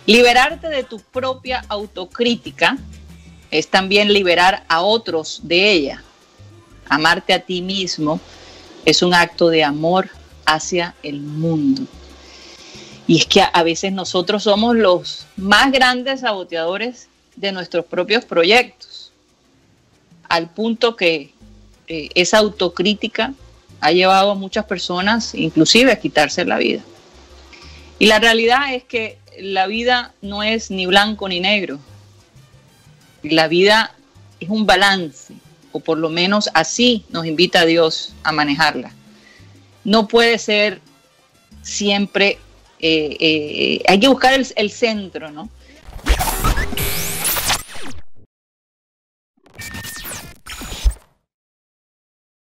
Liberarte de tu propia autocrítica es también liberar a otros de ella. Amarte a ti mismo es un acto de amor hacia el mundo. Y es que a veces nosotros somos los más grandes saboteadores de nuestros propios proyectos, al punto que esa autocrítica ha llevado a muchas personas, inclusive, a quitarse la vida. Y la realidad es que la vida no es ni blanco ni negro. La vida es un balance, o por lo menos así nos invita a Dios a manejarla. No puede ser siempre, hay que buscar el centro, ¿no?